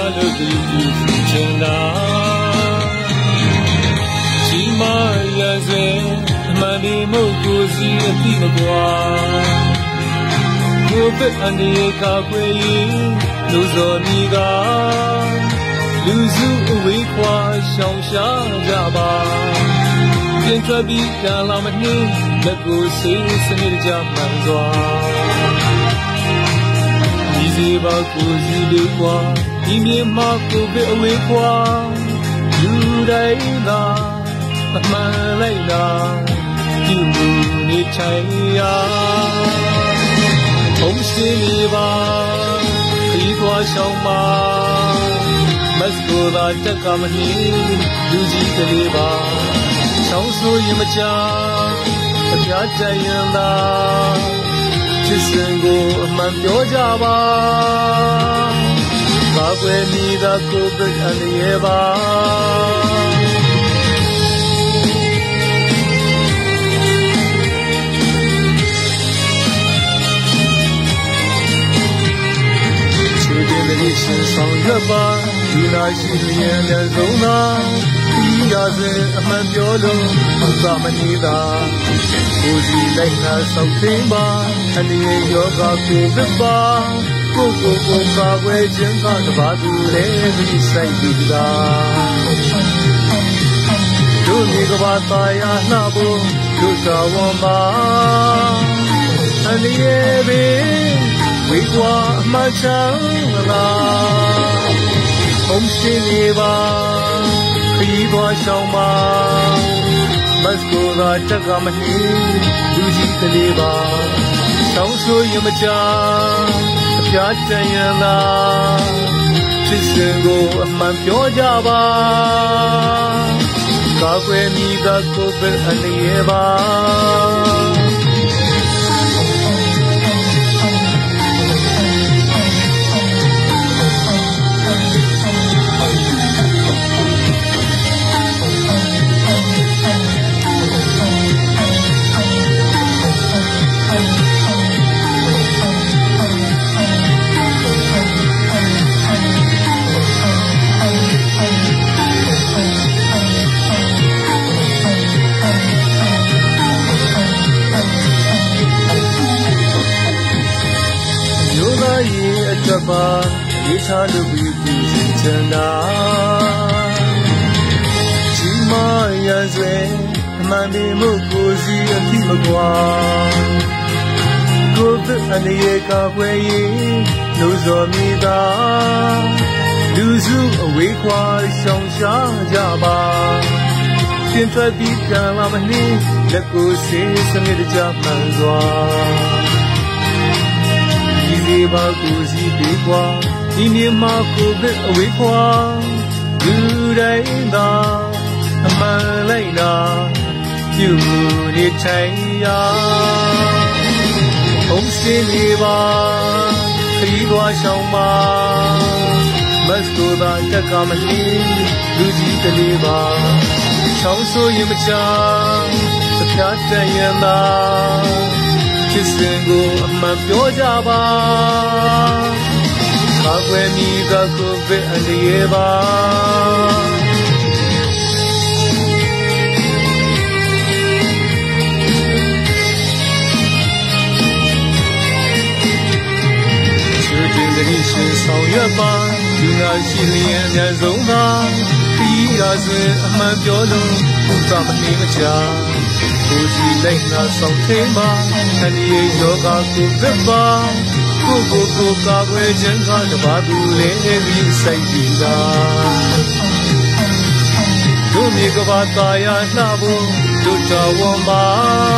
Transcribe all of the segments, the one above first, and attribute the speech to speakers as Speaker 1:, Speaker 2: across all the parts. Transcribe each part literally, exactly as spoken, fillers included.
Speaker 1: လို့ဒီဒီချင်တာရှိမရစေအမှန်ဒီမို့ကိုစီအတိမကွာကိုပဲအနေကကွယ်ရင်လူစော်မိကလူစုအဝေးခွာရှောင်ရှားကြပါပြင်ထွက်ပြီးတန်လာမနှင်းလက်ကိုစေးစနစ်ကြမှန်စွာဒီစီပါကိုစီလေးကွာဒီမြေမှာကိုပဲအဝေးခွာလူတိုင်းသာအမှန်လိုက်တာပြုမှုနေထိုင်ရာဘုံစီလေးပါခီးသွားရှောင်းပါမတ်ကိုသာတက်ကမနှင်းလူကြီးကလေးပါချောင်းဆိုရင်မချအပြားကြရင်သာချစ်စင်ကိုအမှန်ပြောကြပါဘာကွယ်မိသာကိုပဲအနေရပါရှင်ဆောင်ရွက်ပါဒီနာရှိသူရဲ့လက်ဆုံးသာဒီရာစင်အမှန်ပြောလို့အသာမနေတာကိုစီလိုက်နာဆောင်သိမ်းပါအနေယောဂကိုဝစ်ပါကိုကိုကိုကာဝဲခြင်းကတပါသူလည်းဒီဆိုင်ပြီးသာတို့မြေကဘာသာယာနှဖို့တို့တော်ဝမ်းပါအနေဘေးဝေကွာအမှချမ်းလာဘုံရှိနေပါခရီးသွားရှောင်းပါမတ်ကိုသာတက်ကမနှင်းလူကြီးကလေးပါချောင်းဆိုရင်မချအပြားတန်ရလာချစ်စင်ကိုအမှန်ပြောကြပါကာကွယ်မိသာကိုပဲအနေရပါပါဒီထားလို့ပြီးပြီးချင်တာဒီမရဆွေအမှန်ဒီမှုကိုစီအဖြစ်မကွာကိုယ်အနေကကွယ်ရင်လူစော်မိသာလူစုအဝေးခွာရှောင်ရှားကြပါပြင်ထွက်ပြီးကံလာမနှင်းလက်ကိုစေးစနစ်ကြမှန်စွာဒီဘာကိုစီပြေကွာဒီမြေမှာကိုပဲအဝေးခွာလူတိုင်းသာအမှန်လိုက်တာပြုမှုနေထိုင်ရာဘုံစီလေးပါခရီးသွားရှောင်းပါမတ်ကိုသာတက်ကမနှင်းလူကြီးကလေးပါချောင်းဆိုရင်မချအပြားတန်ရန်သာချစ်စင်ကိုအမှန်ပြောကြပါကာကွယ်မိသာကိုပဲအနေရပါချူတင်တည်းရှင်ဆောင်ရွက်ပါဒီနာရှိလျက်အများဆုံးသာဒီရာဆွေအမှန်ပြောလို့ဘုရားမနေမချကိုစီလိုက်နာဆောင်သိမ်းပါအနေယောဂကိုဝစ်ပါကိုကိုကိုကာကွယ်ခြင်းကတပါသူလည်းပြီးဆိုင်ပြီးသာတို့မြေကဘာသာယာနှဖို့တို့တော်ဝမ်းပါ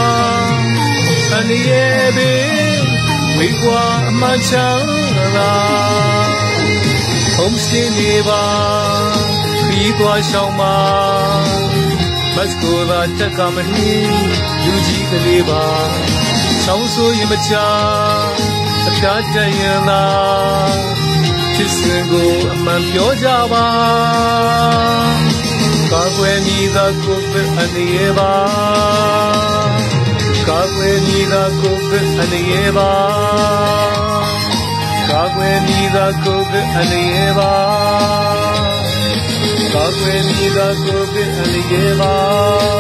Speaker 1: အနေဘေးဝေကွာအမှန်ချမ်းလာဘုံစင်းနေပါခရီးသွားရှောင်းပါမတ်ကိုသာတက်ကမနှင်းလူကြီးကလေးပါချောင်းဆိုရင်မချအပြားတန်ရန်သာချစ်စင်ကိုအမှန်ပြောကြပါကာကွယ်မိသာကိုပဲအနေရပါကာကွယ်မိသာကိုပဲအနေရပါကာကွယ်မိသာကိုပဲအလျေပါကာကွယ်မိကကိုပဲအလျေပါ